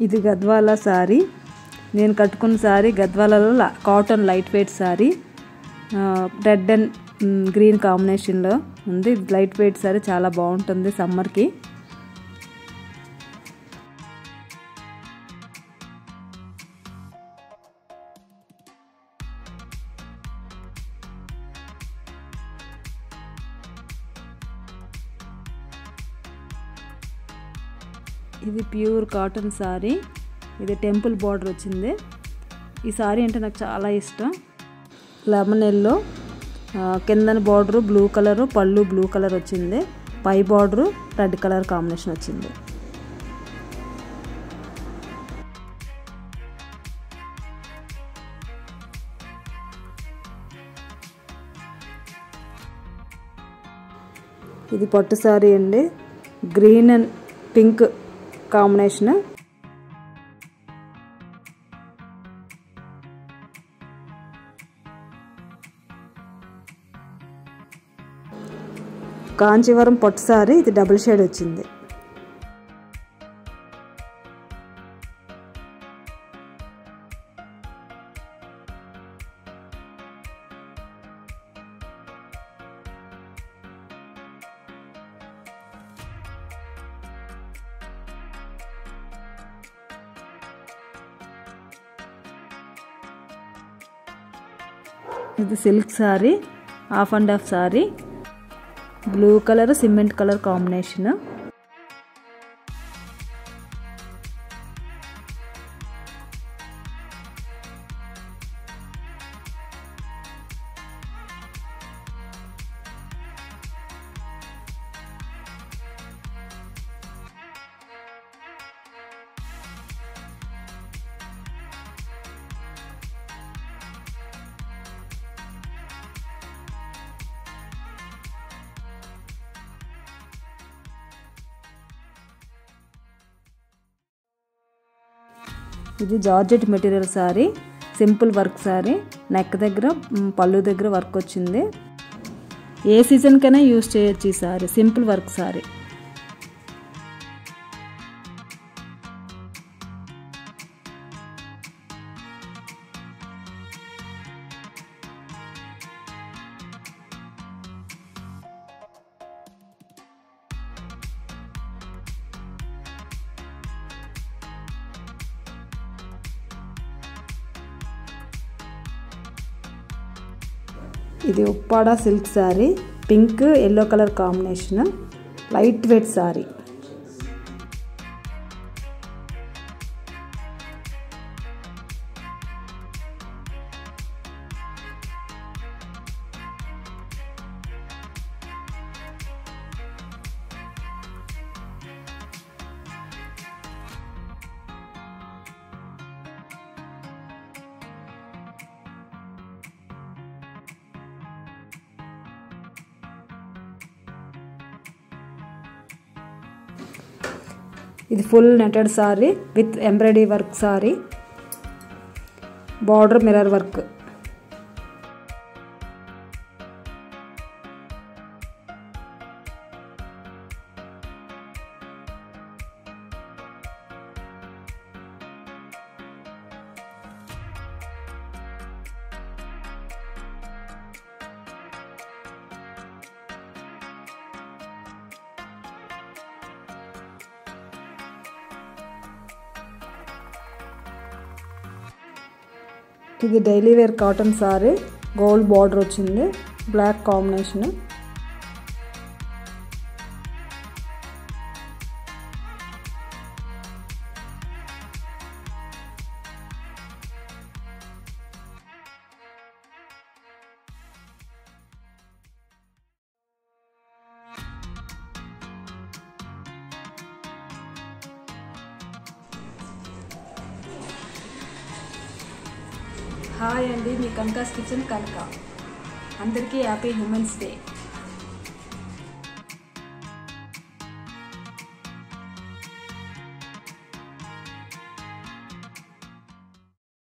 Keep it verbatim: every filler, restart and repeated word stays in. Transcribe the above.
ఇది గద్వాల సారీ. నేను కట్టుకున్న సారీ గద్వాలలో cotton light weight sari. Red and green కాంబినేషన్లో ఉంది. లైట్ వెయిట్ సారీ చాలా బాగుంటుంది సమ్మర్కి. ఇది ప్యూర్ కాటన్ సారీ. ఇది టెంపుల్ బార్డర్ వచ్చింది. ఈ సారీ అంటే నాకు చాలా ఇష్టం. లెమన్ ఎల్లో, కిందన బార్డరు బ్లూ కలరు, పళ్ళు బ్లూ కలర్ వచ్చింది. పై బార్డరు రెడ్ కలర్ కాంబినేషన్ వచ్చింది. ఇది పట్టు సారీ అండి. Green and pink combination. Kanchivaram పట్టు సారీ. ఇది డబుల్ షేడ్ వచ్చింది. ఇది silk sari, half and half sari. Blue colour cement colour combination. ఇది georgette material sari. Simple work sari. Neck దగ్గర పళ్ళు దగ్గర వర్క్ వచ్చింది. ఏ సీజన్కైనా యూజ్ చేయొచ్చు ఈ సారీ. Simple work sari. ఇది Uppada silk sari. Pink yellow colour combination. Light weight sari. ఇది full netted sari with embroidery work sari. Border mirror work. ఇది daily wear cotton sari. Gold border వచ్చింది. Black combination. హాయ్ అండి, మీ కనకాస్ కిచెన్ కనక. అందరికీ హ్యాపీ హ్యూమన్స్ డే.